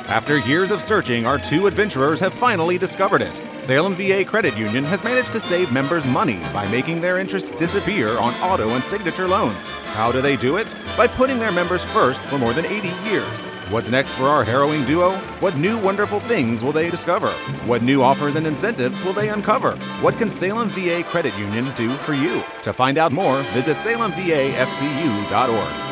After years of searching, our two adventurers have finally discovered it. Salem VA Credit Union has managed to save members money by making their interest disappear on auto and signature loans. How do they do it? By putting their members first for more than 80 years. What's next for our harrowing duo? What new wonderful things will they discover? What new offers and incentives will they uncover? What can Salem VA Credit Union do for you? To find out more, visit salemvafcu.org.